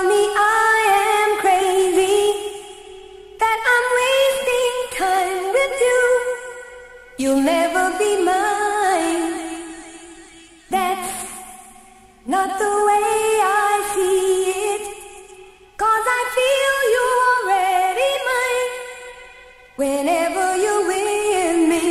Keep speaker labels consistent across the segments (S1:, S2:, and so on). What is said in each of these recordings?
S1: tell me I am crazy, that I'm wasting time with you. You'll never be mine. That's not the way I see it, 'cause I feel you're already mine whenever you're with me.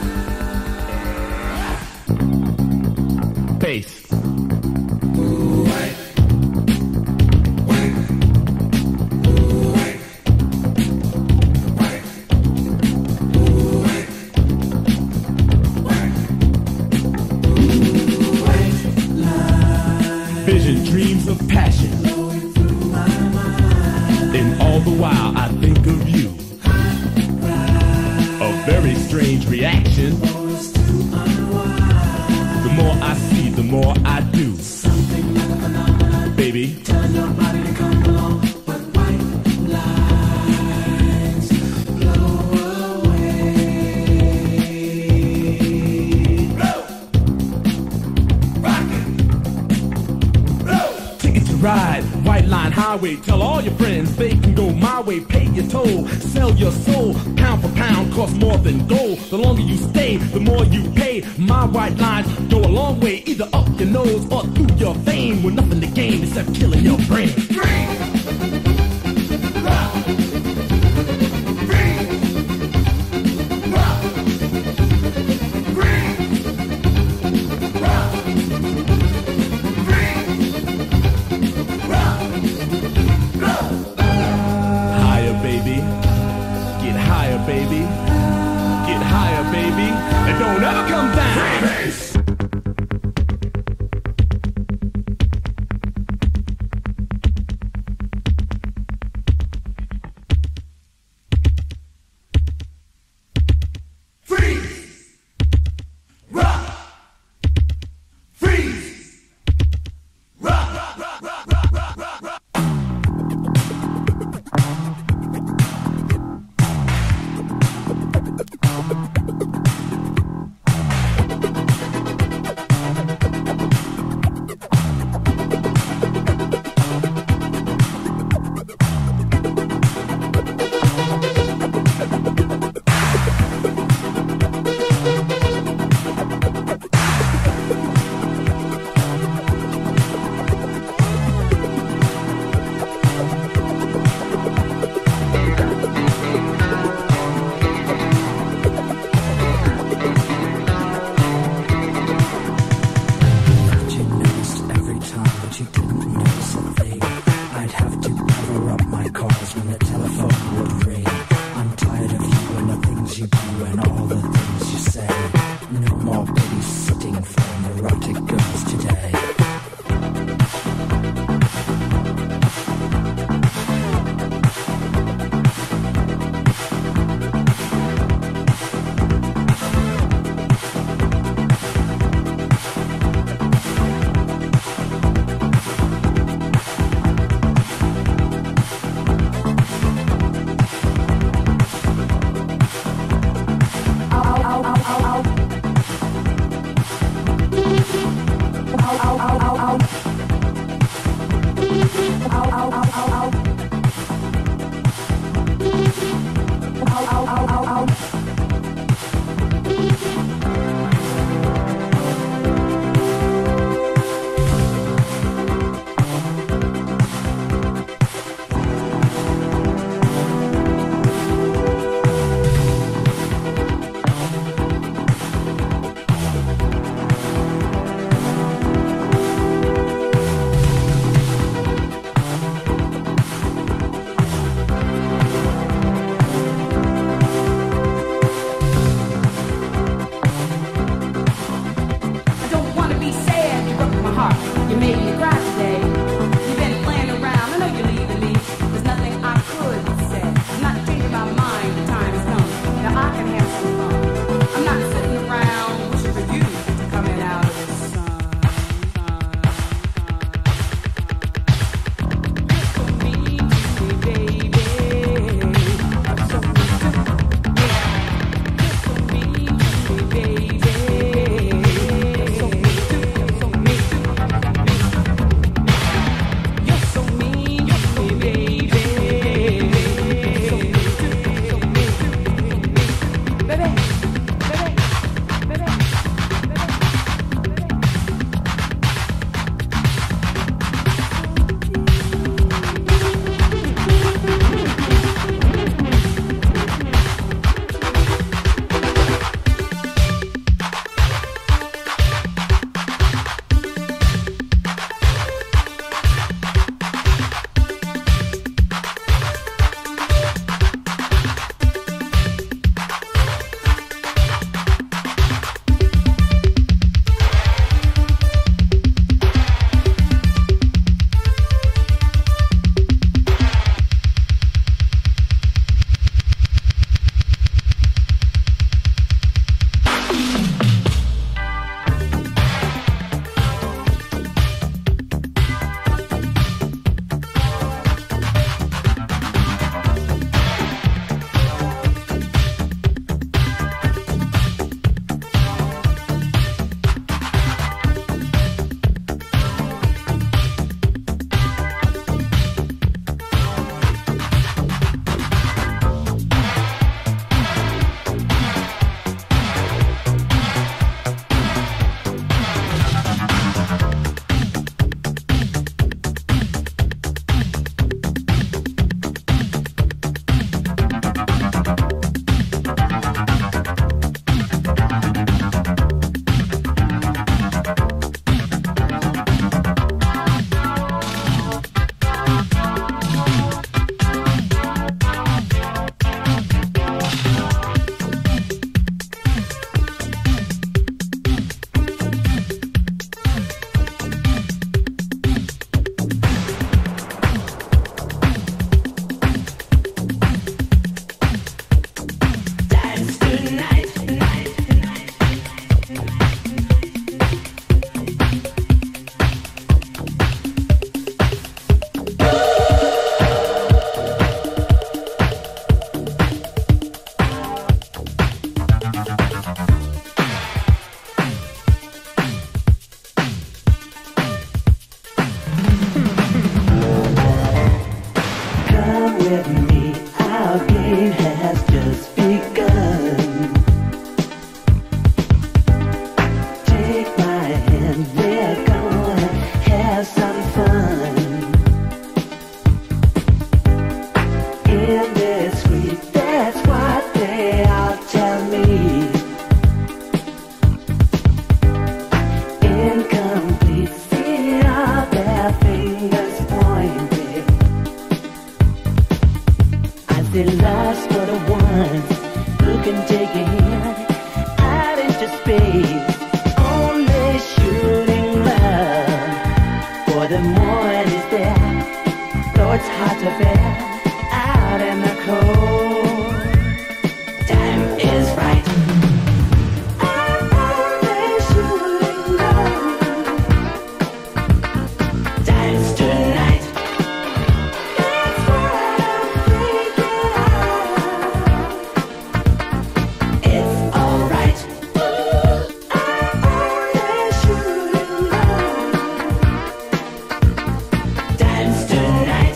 S2: Faith. Envision dreams of passion. And all the while I think of you. A very strange reaction. The more I see, the more I do. Something like a phenomenon. Baby, telling your body to come along. But white lines blow away. Blow! Rock it! Blow! Ticket to ride, white line highway. Tell all your friends they can go my way. Pay your toll, sell your soul. Pound for pound, costs more than gold. The longer you stay, the more you pay. My white lines go a long way, either up your nose or through your vein, with nothing to gain except killing your brain. Higher, baby. Get higher, baby. Get higher, baby. And don't ever come down.
S3: with me, our game has just begun. Take my hand, we're gonna have some fun. Indiscreet, that's what they all tell me. Incomplete, see all their fingers pointed. I say love's for the ones who can take a hint out into space. Only shooting love for the morning is there, though it's hard to bear out in the cold. Time is right. I'm only shooting love. Time's tonight. That's what I'm thinking of. It's alright. I'm only shooting love. Time's tonight.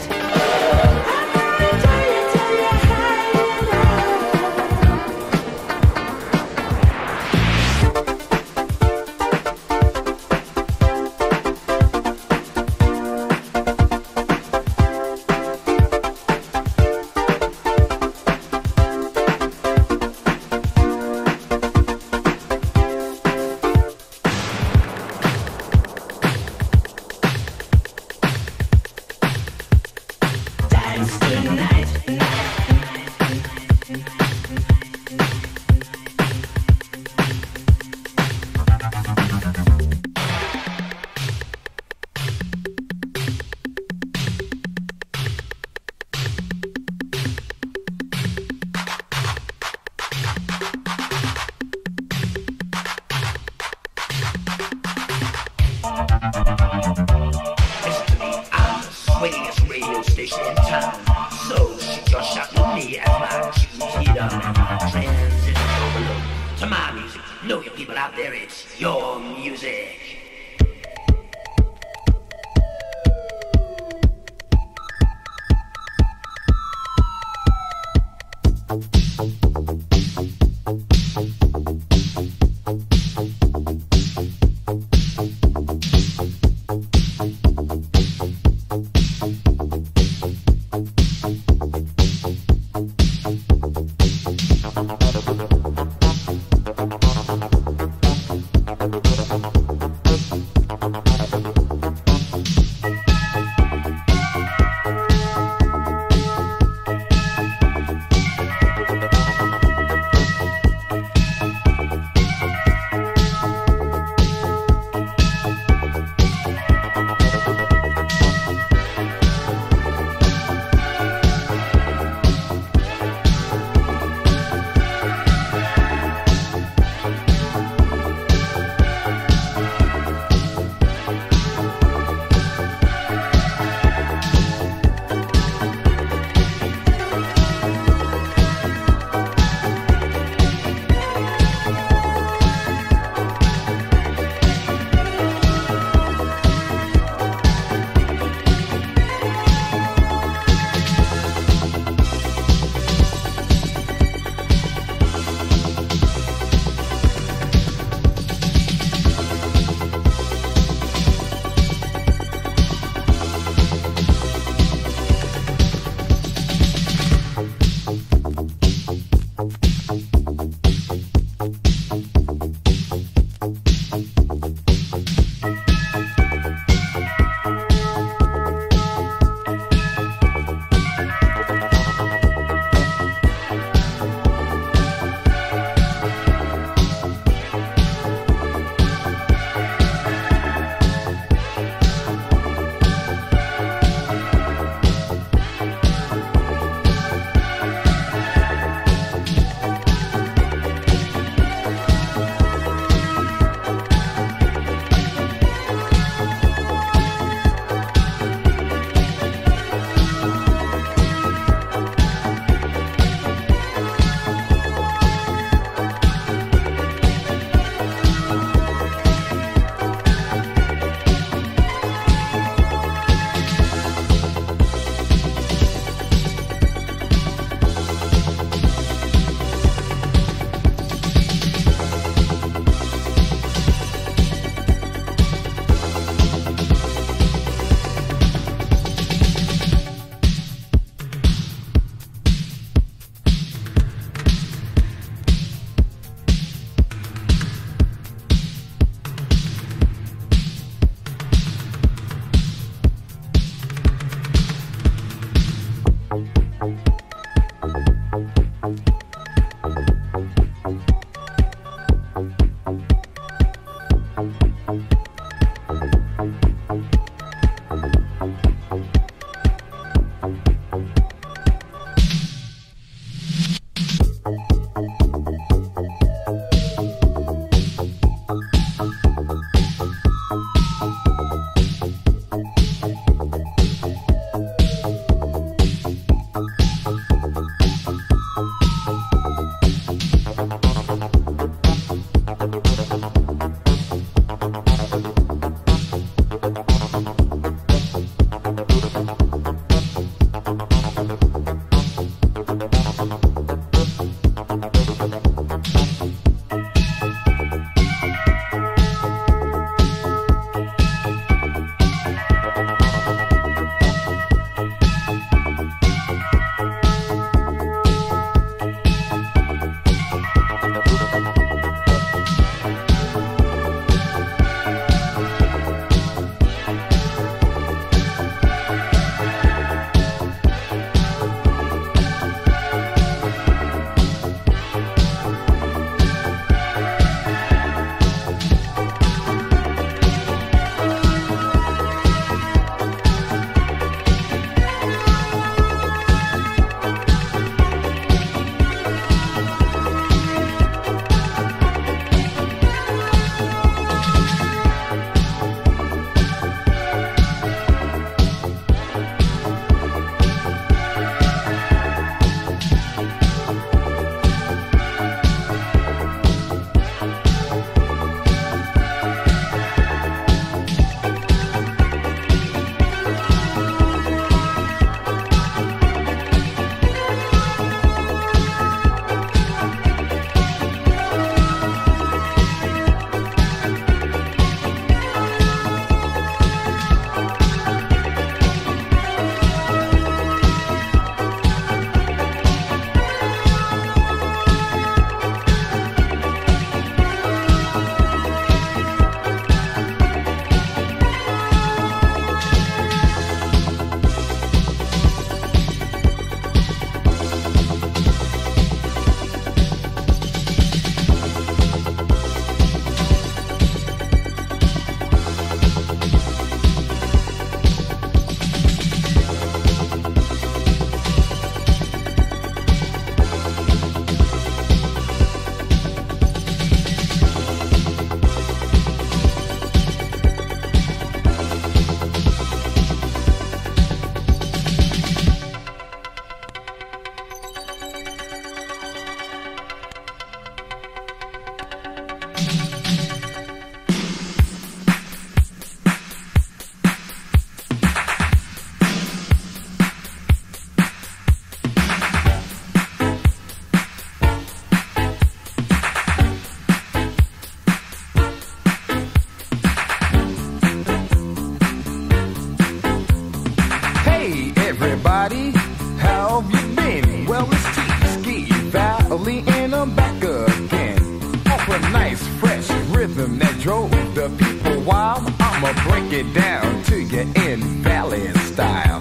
S4: everybody, how have you been? Well, it's T-Ski Valley and I'm back again. Off a nice fresh rhythm that drove the people wild. I'ma break it down to you in Valley style.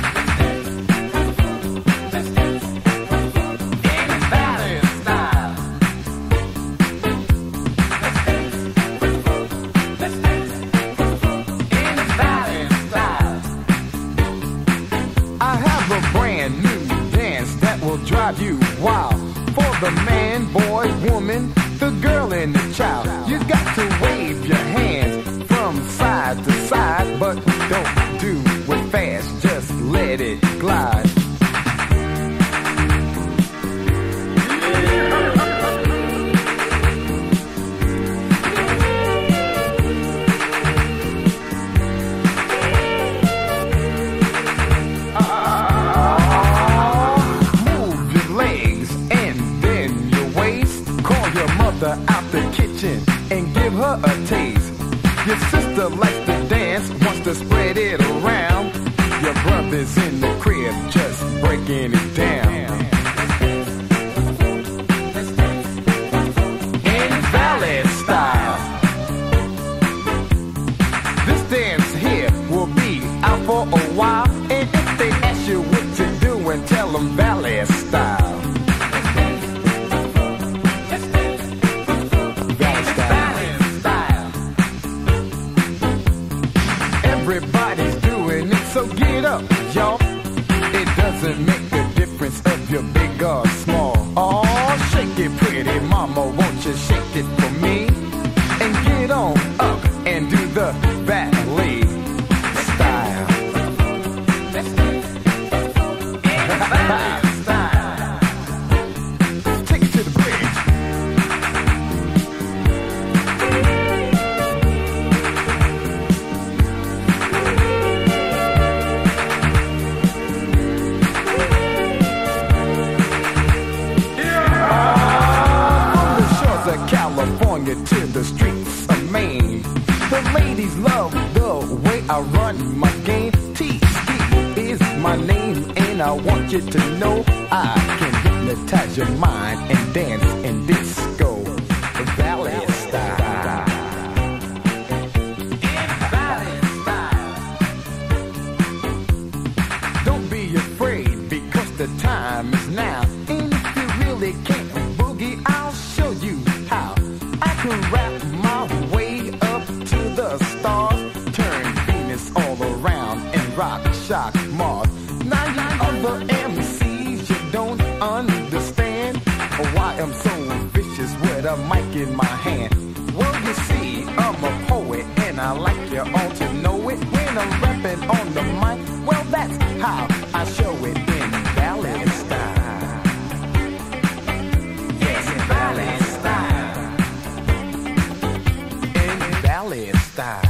S4: Drive you wild. For the man, boy, woman, the girl and the child. You got to wave your hands from side to side, but don't do it fast, just let it glide. Out the kitchen and give her a taste. Your sister likes to dance, wants to spread it around. Your brother's in the crib, just breaking it down. In Valley style. This dance here will be out for a while. And if they ask you what you're doing, tell them Valley style. Everybody's doing it, so get up, y'all. It doesn't make a difference if you're big or small. Oh, shake it pretty, mama, won't you shake it for me? And get on up and do the ballet style. Take it to the bridge. California to the streets of Maine. The ladies love the way I run my game. T-Ski is my name, and I want you to know I can hypnotize your mind and dance in disco. The Valley style. Don't be afraid, because the time is now. And if you really can't boogie, I'll show you how. I can rap my way up to the stars, turn Venus all around and rock, shock Mars. Now you other MCs, you don't understand why I'm so vicious with a mic in my hand. Well, you see, I'm a poet and I like you all to know it. When I'm rapping on the mic, well, that's how I show it in Valley style. Yes, Valley style. Valley style.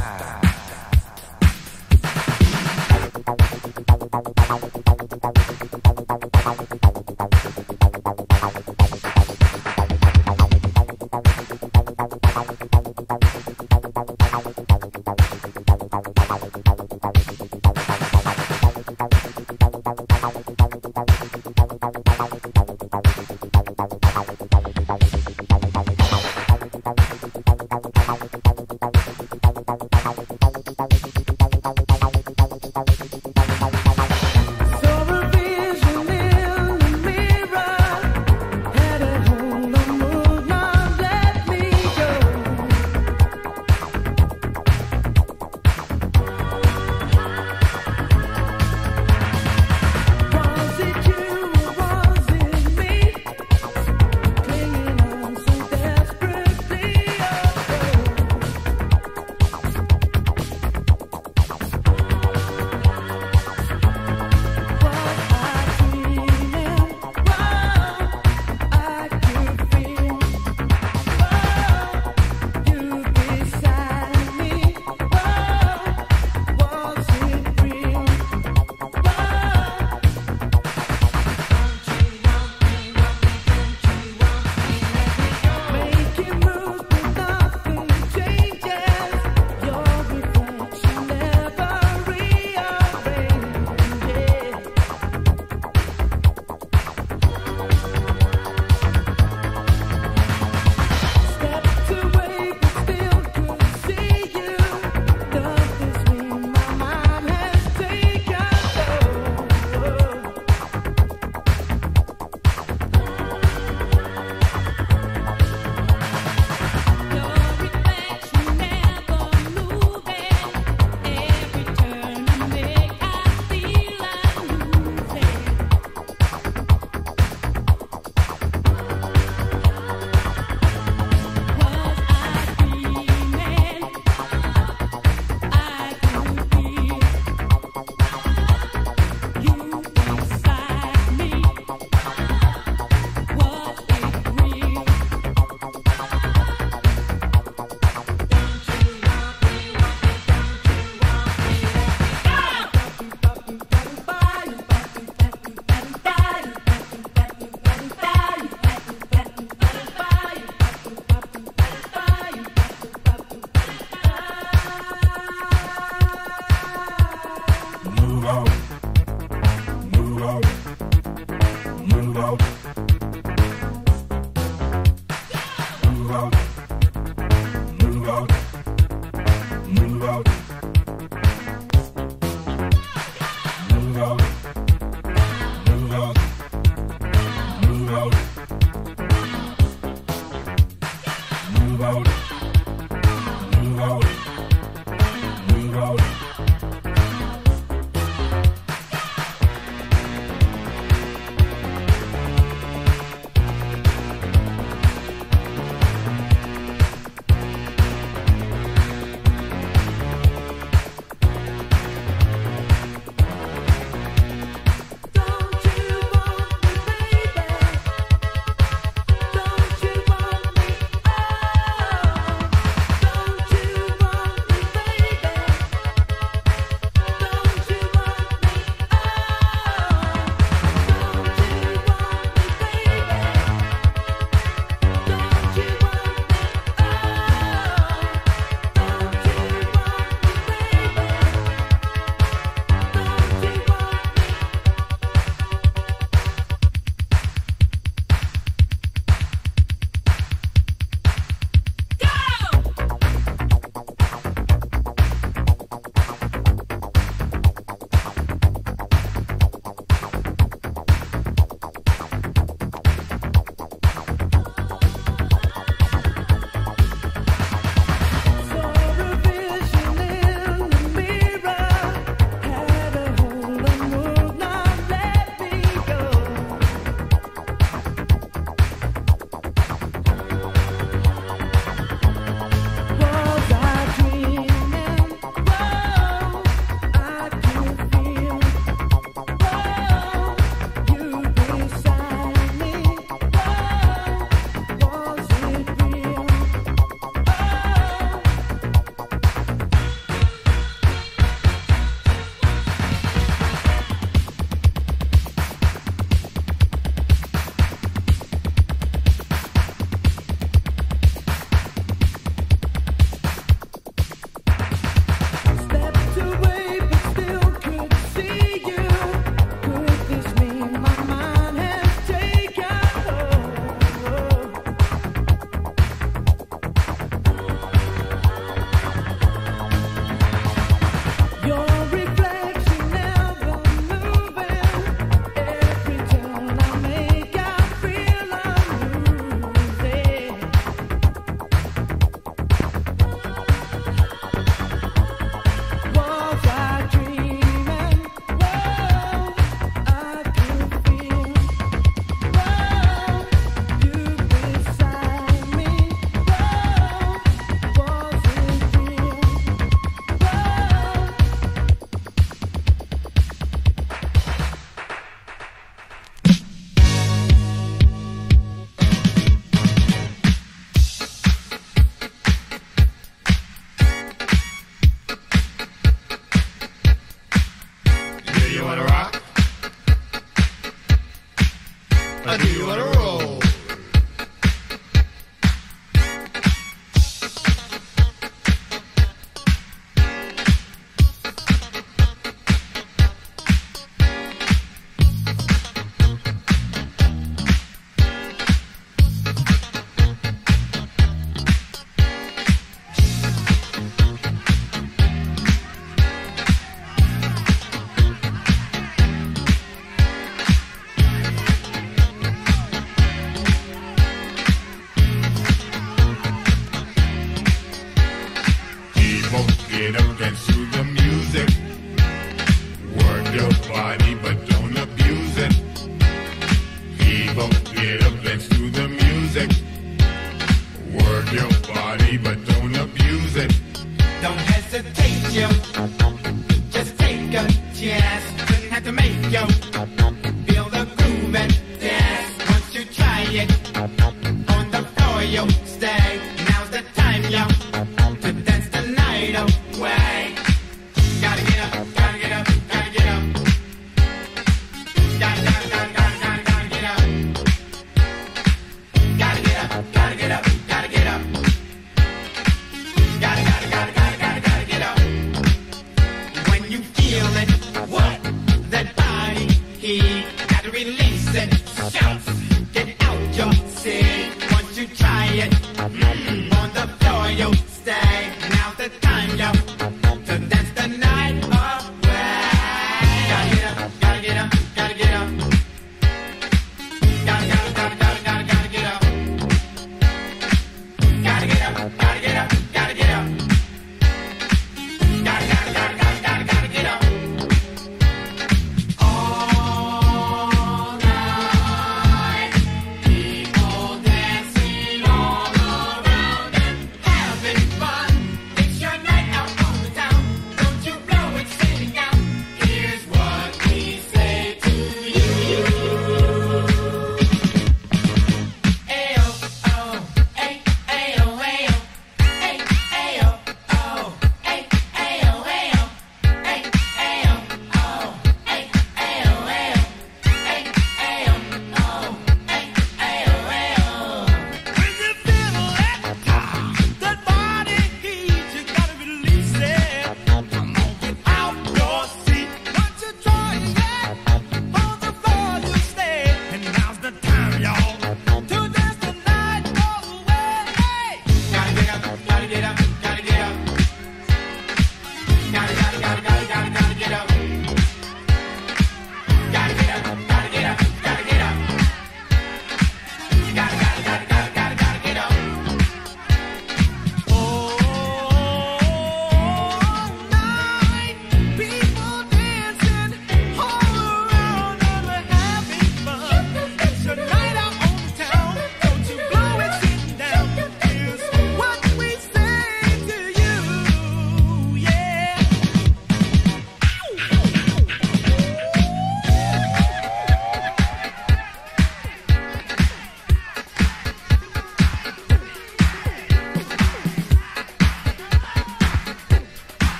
S5: you wanna rock? Or do you wanna roll?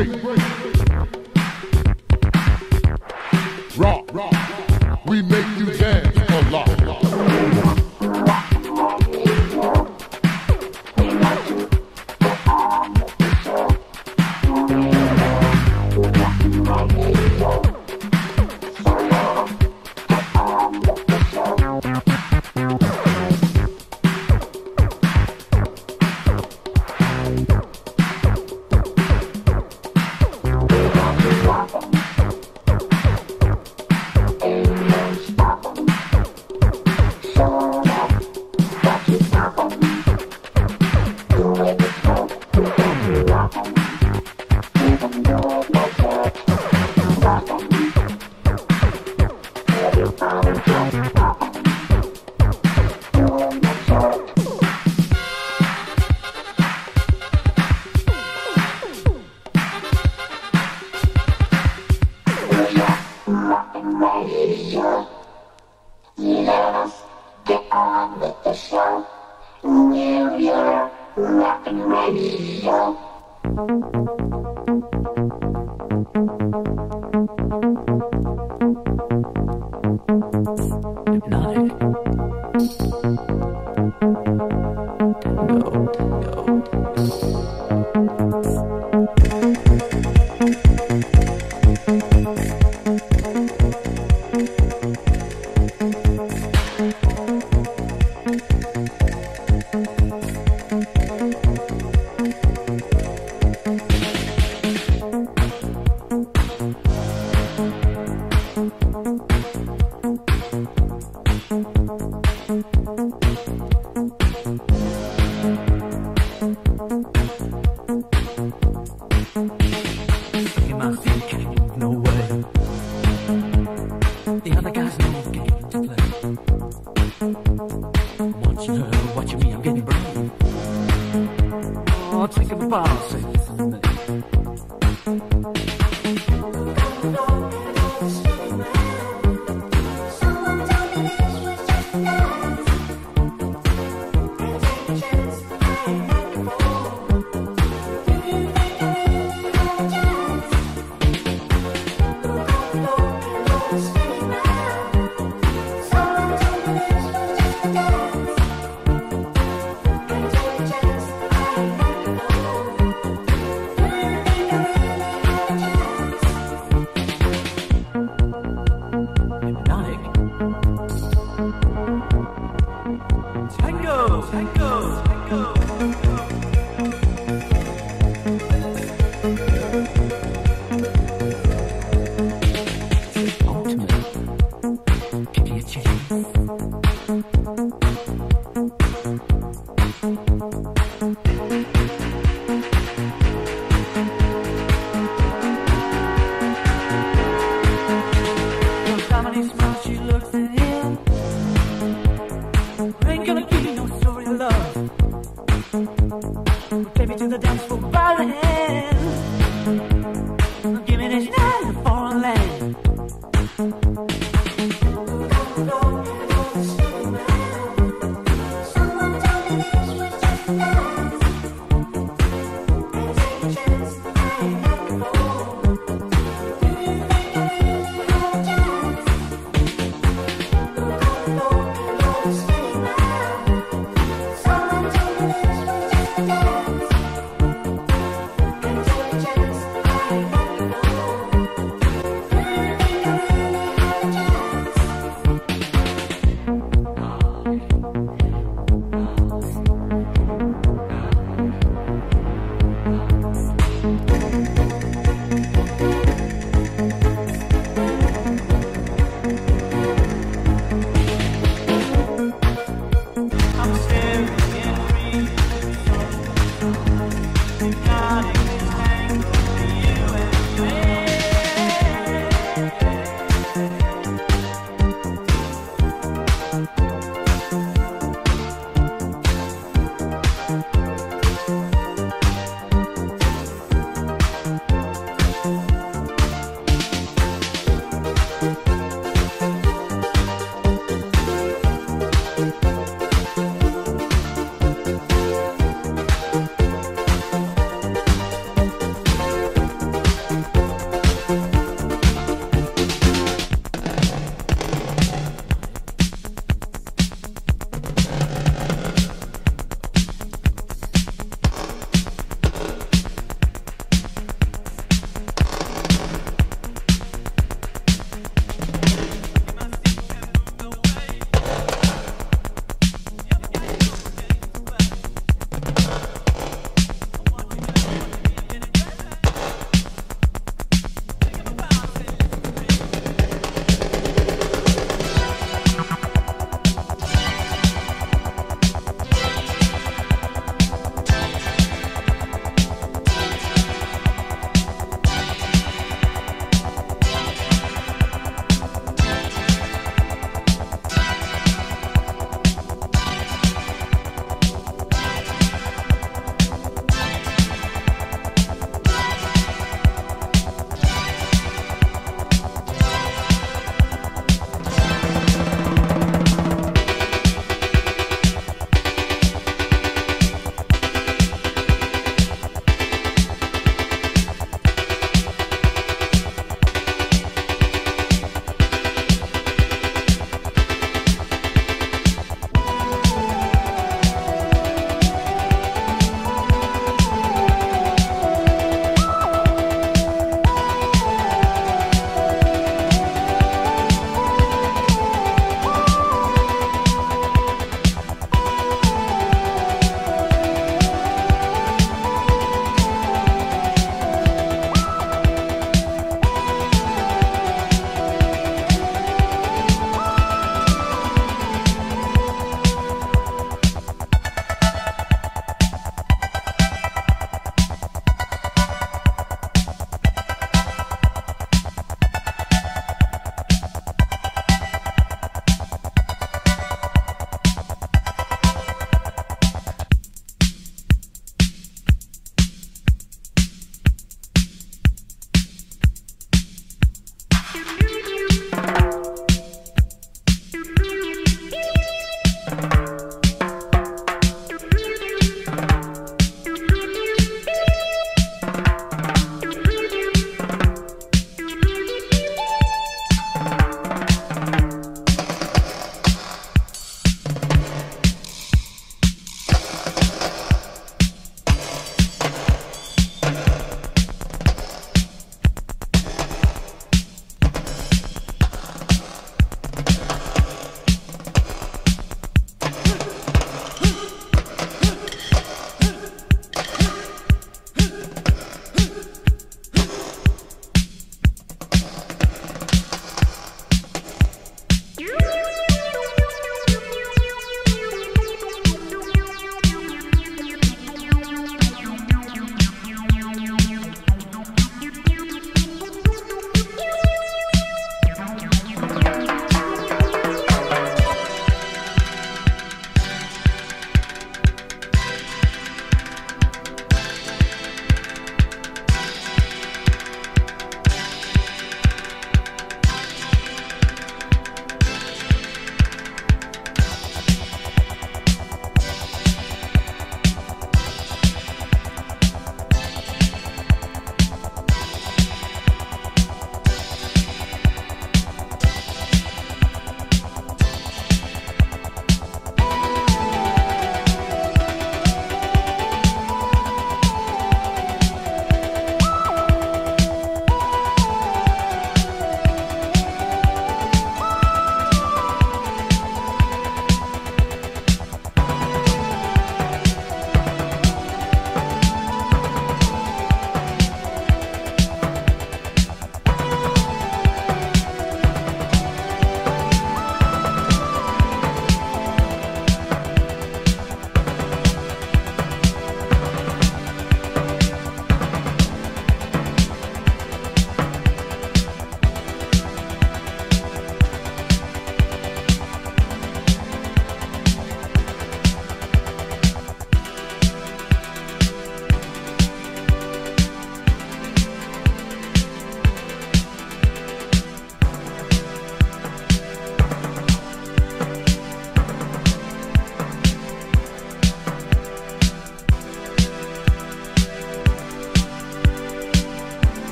S5: Rock, we make you dance a lot.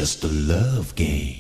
S6: just a love game.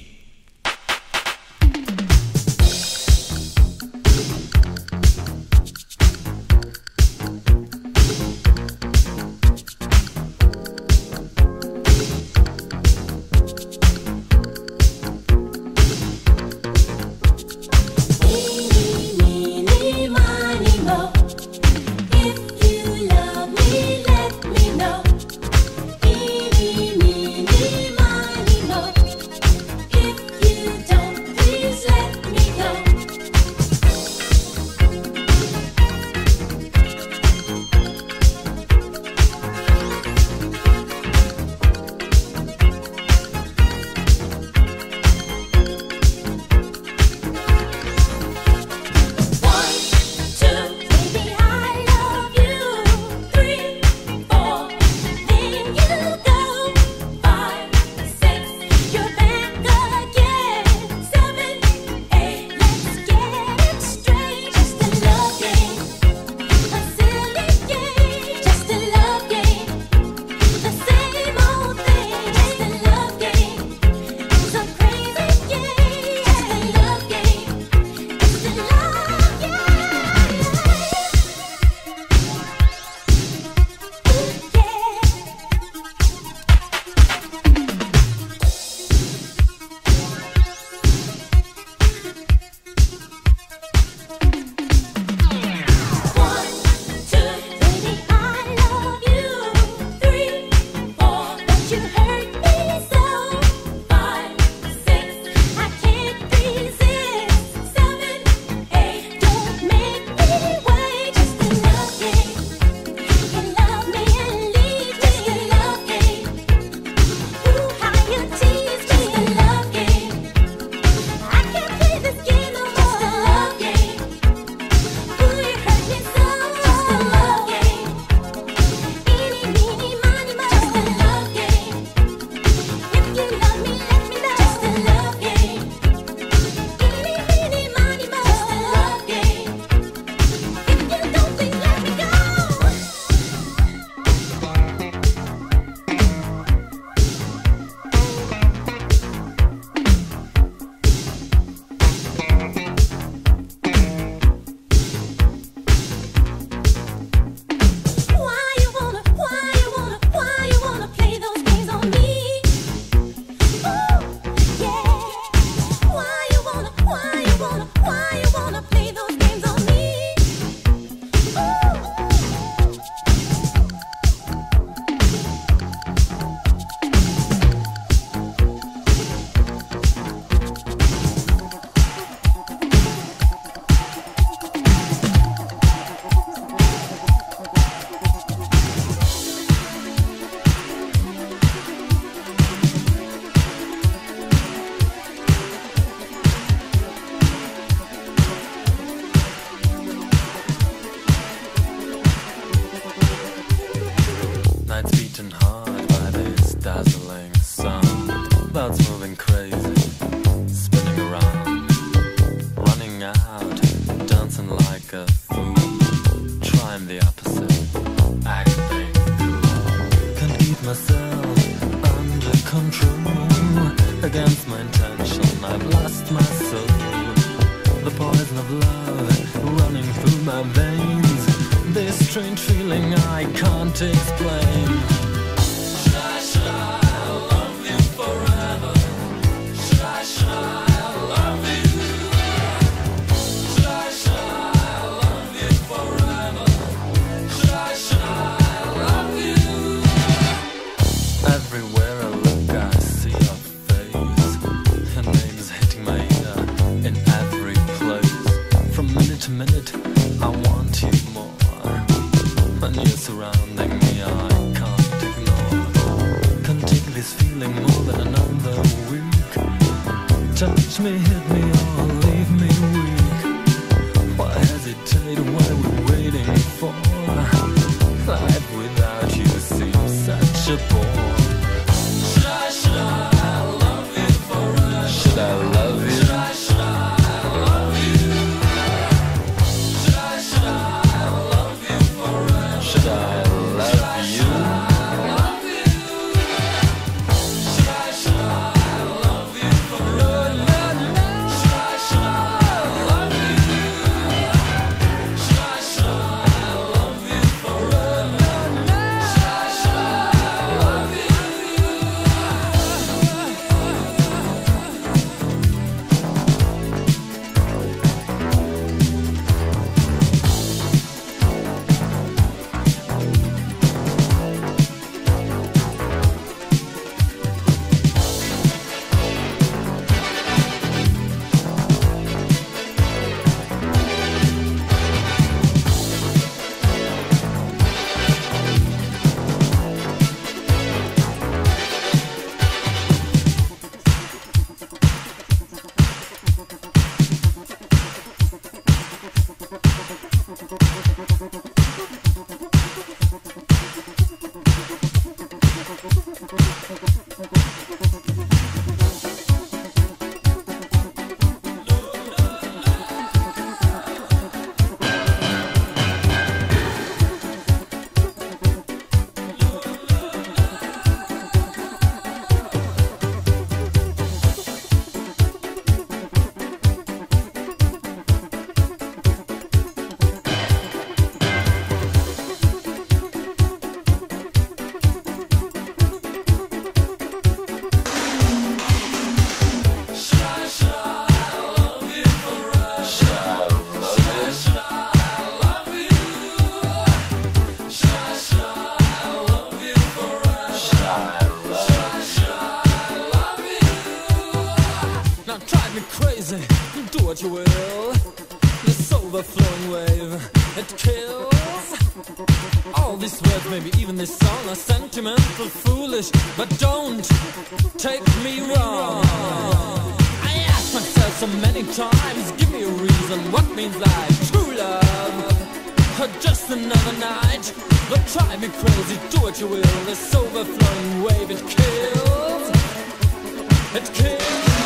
S6: crazy, do what you will. This overflowing wave, it kills. All these words, maybe even this song, are sentimental, foolish, but don't take me wrong. I ask myself so many times, give me a reason, what means life? True love, or just another night? Don't drive me crazy, do what you will. This overflowing wave, it kills. It kills.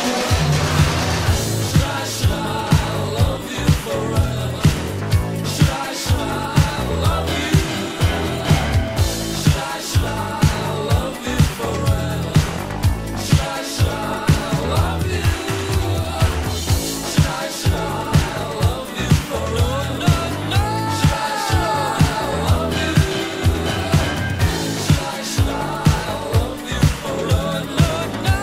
S6: Should I love you forever? Should I love you? Should I love you forever? Should I love you? Should I love you forever? No, no, no. Should I love you? Should I love you forever? No, no.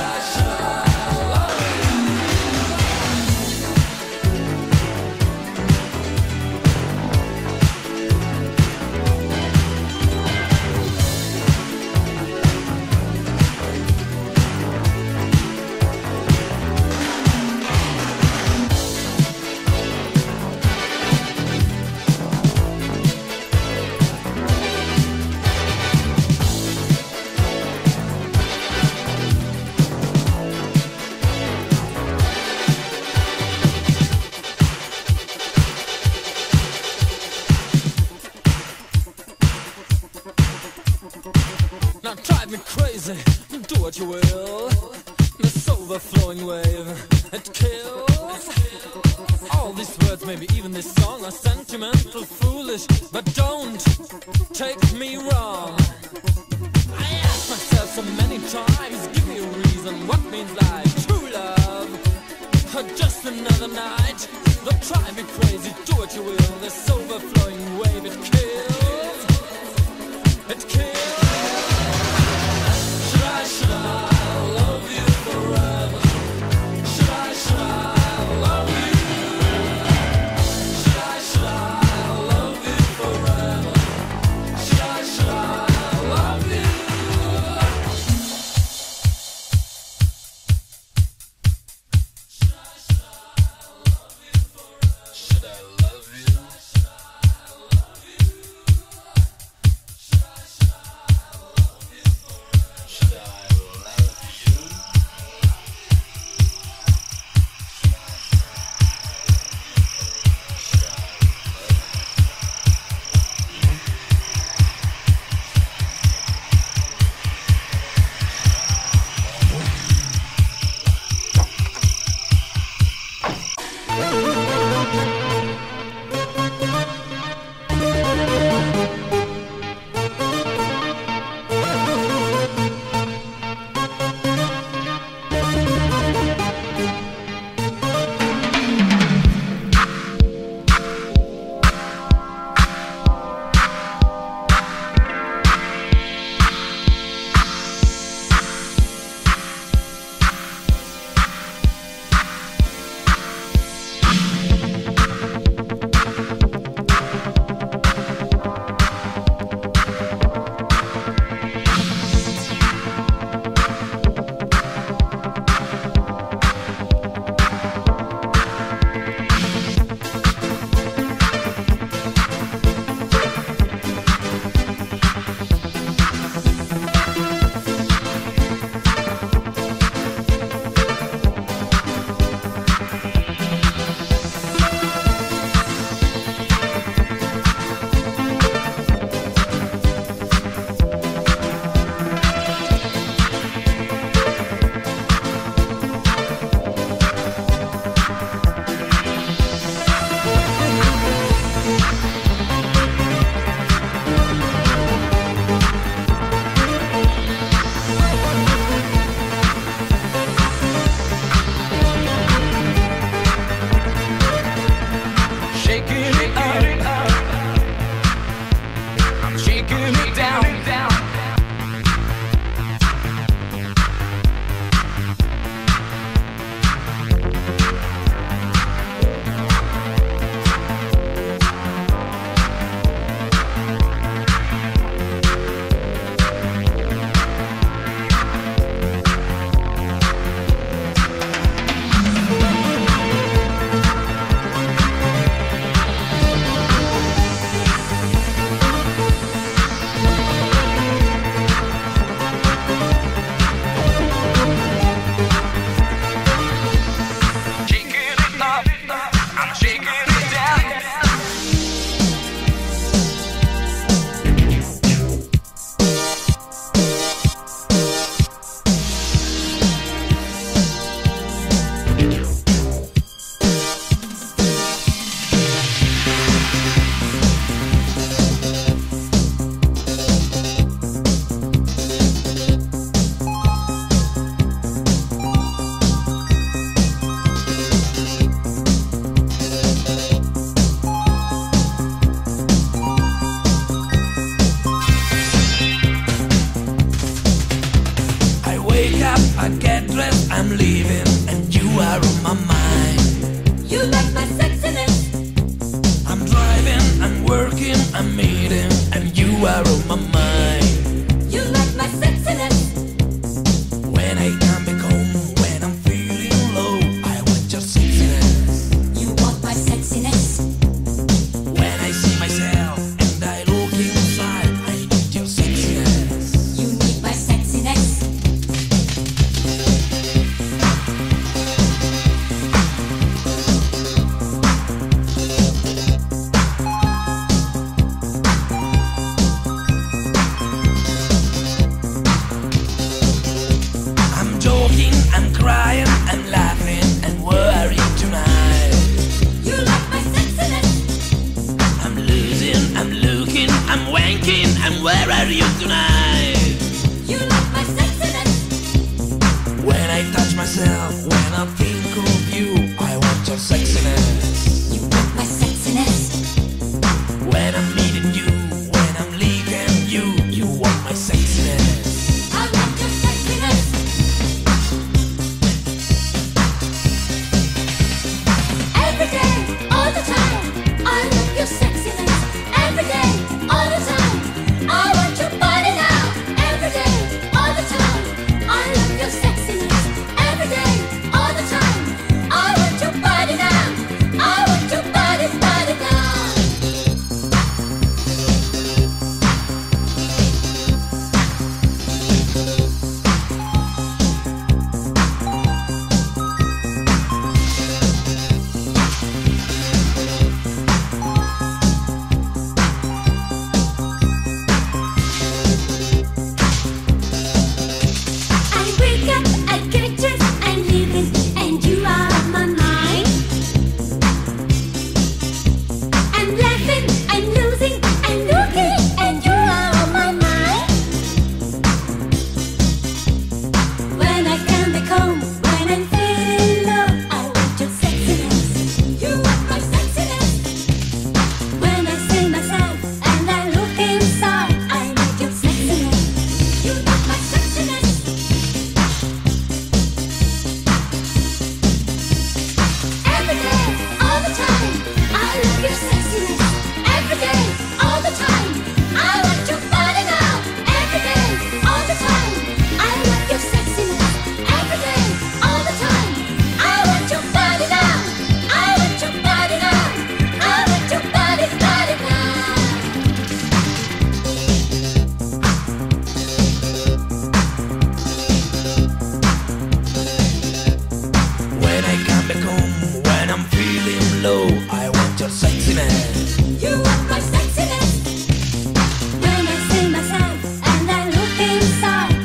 S6: Now drive me crazy, do what you will. This overflowing wave, it kills. All these words, maybe even this song, are sentimental, foolish, but don't take me wrong. I ask myself so many times, give me a reason, what means life? True love, or just another night? Don't drive me crazy, do what you will. This overflowing wave, it kills. It kills. Should I love you forever? Should I love you? Should I love you forever? Should I love you? I'm leaving and you are on my mind.
S1: You like my sexiness.
S6: I'm driving, I'm working, I'm eating, and you are on my mind.
S1: You like my sexiness.
S6: When I come back home, when I'm feeling low, I want your sexiness.
S1: You want my sexiness.
S6: When I see myself and I look inside, I need your sexiness.
S1: You need my sexiness.
S6: I'm joking, I'm crying, I'm laughing, and worrying tonight.
S1: You like my sexiness.
S6: I'm losing, I'm looking, I'm wanking, and where are you tonight?
S1: You like my sexiness.
S6: When I touch myself, when I think of you, I want your sexiness.
S1: You want my sexiness.
S6: When I'm meeting you, when I'm leaving you, you want my sexiness.
S1: I want your sexiness. Every day, all the time, I love your sexiness. Every day, all the time, I want your body now. Every day, all the time, I love your sexiness. Every day, all the time, I want your body now. I want your body now. I wake up, I get dressed, I'm leaving, and you are on my mind. I'm laughing, I'm losing, I'm looking, and you are on my mind. When I come back home, when I'm feeling low, I want your sexiness. You want my sexiness. When I see myself and I look inside, I want your sexiness. You want my sexiness. Every day, all the time, I love your sexiness. Every day, all the time, I want your body now. Every day, all the time, I love your sexiness. Every day, all the time, I want your body now. I want your body now. I want your body now.
S6: When I come back home, when I'm feeling low, I want your sexiness.
S1: You want my sexiness. When I see myself and I look inside.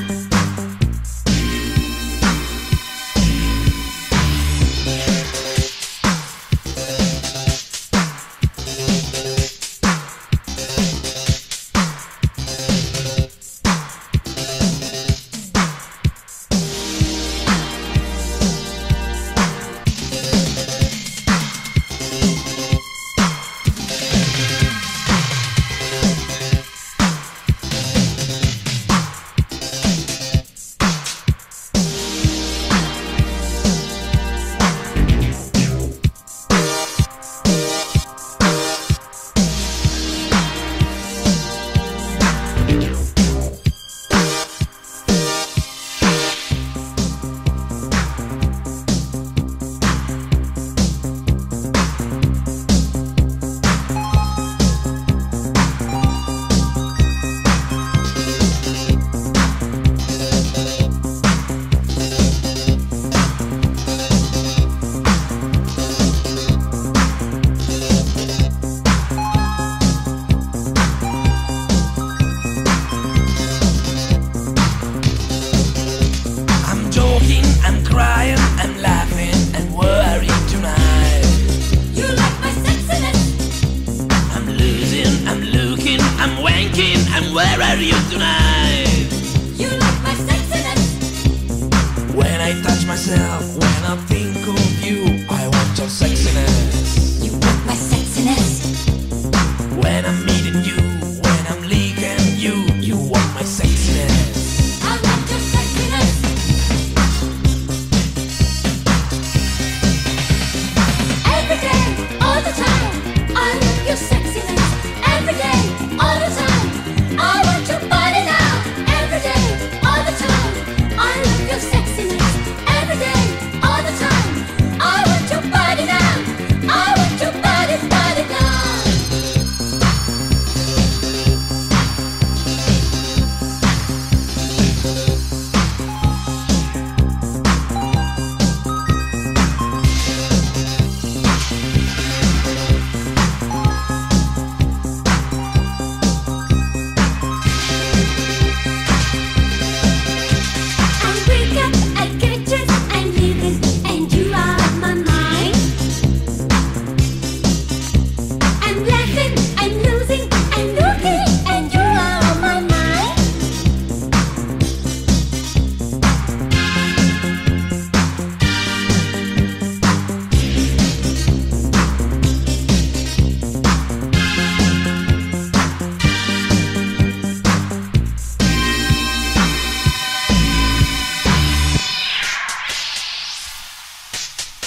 S6: Where are you tonight?
S1: You like my sexiness.
S6: When I touch myself, when I think of you, I want your sexiness.
S1: You want my sexiness.
S6: When I'm meeting you, when I'm leaving you, you want my sexiness.
S1: I want your sexiness.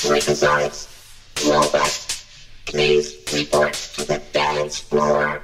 S1: Freakazoids, robot, please report to the dance floor.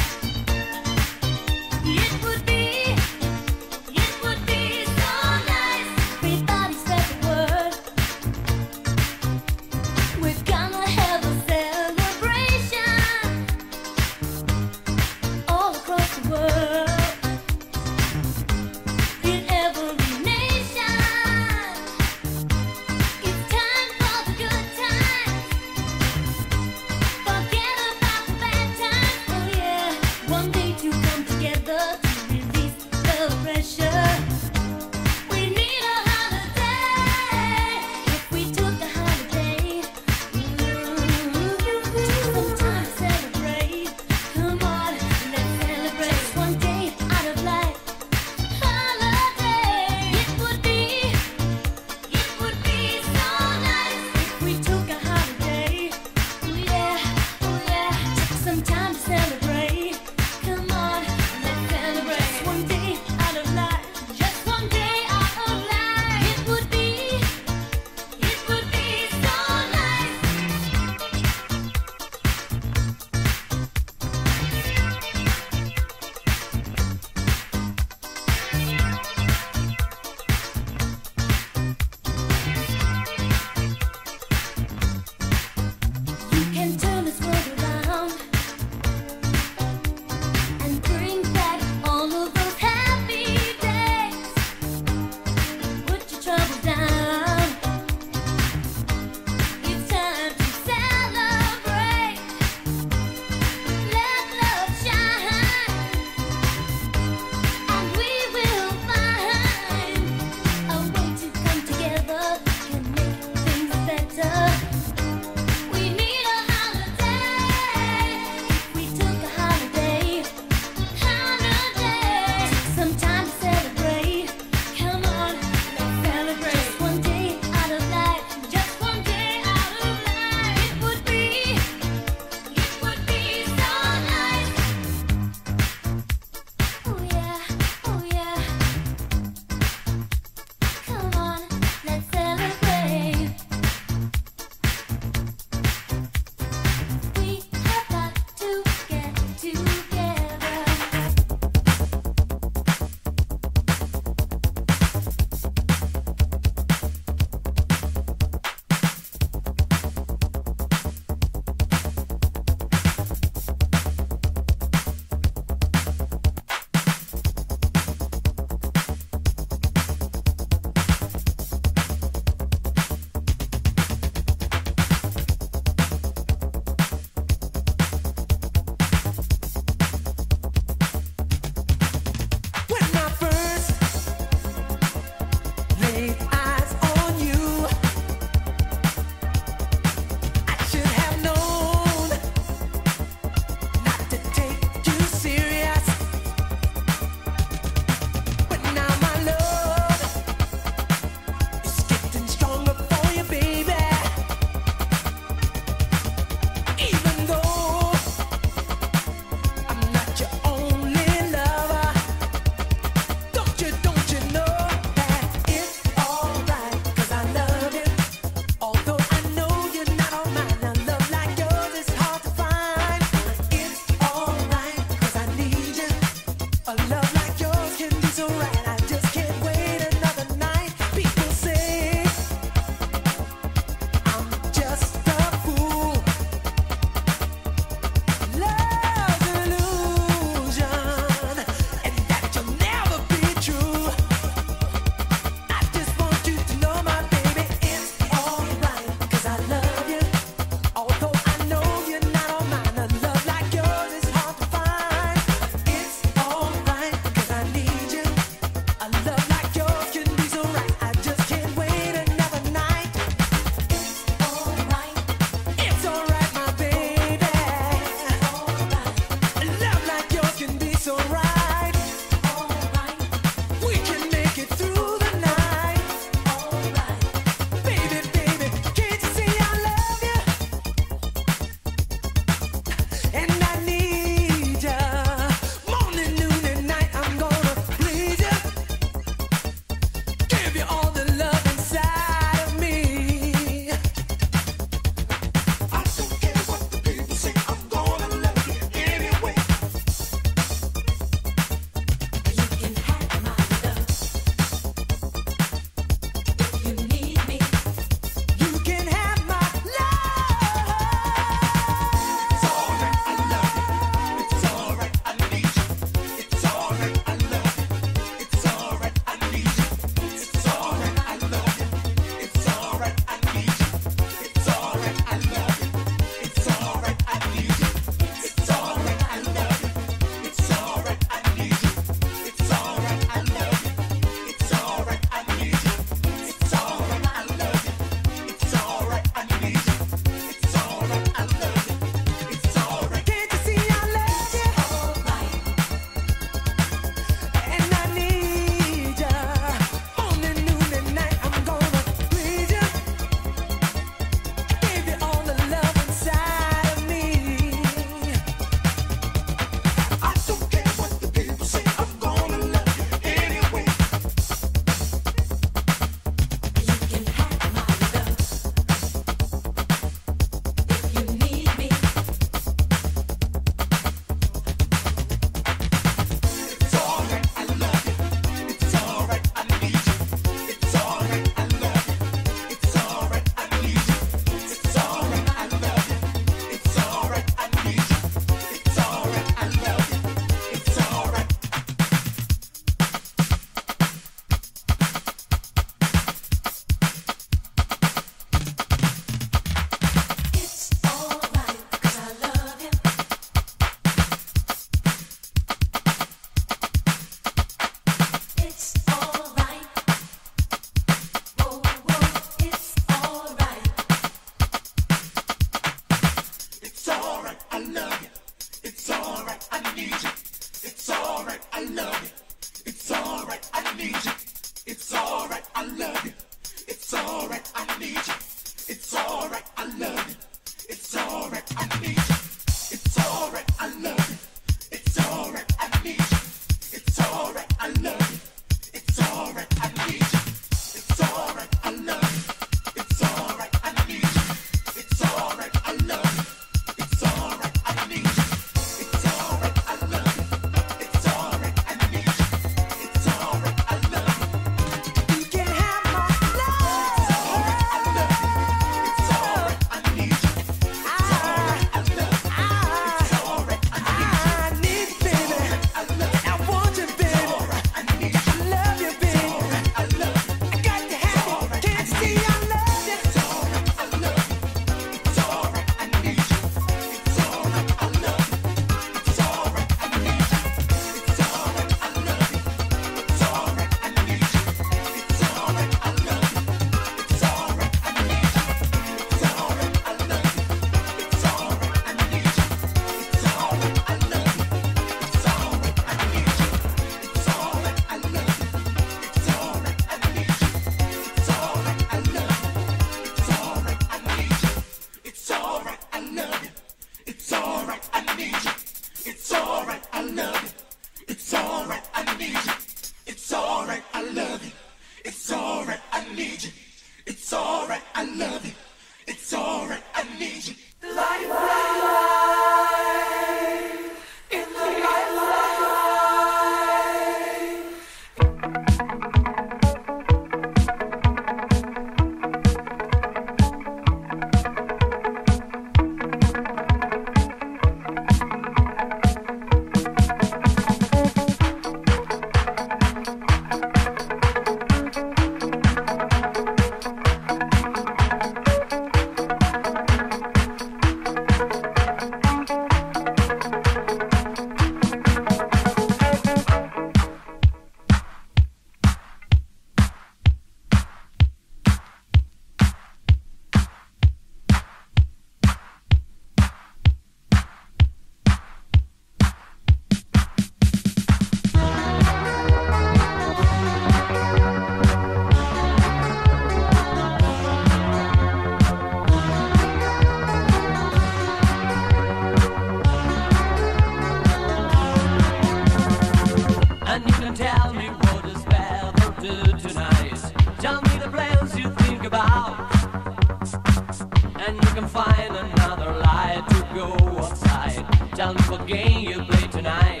S7: dance for game you play tonight.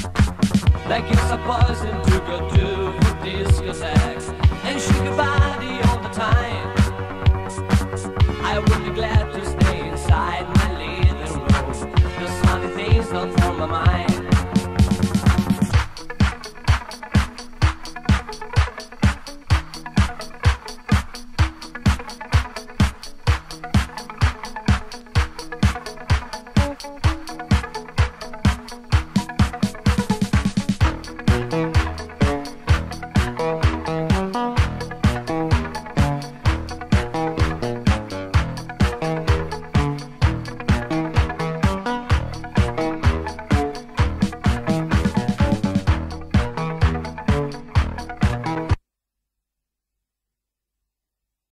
S7: Like it's a poison to go to disco sex and shake your body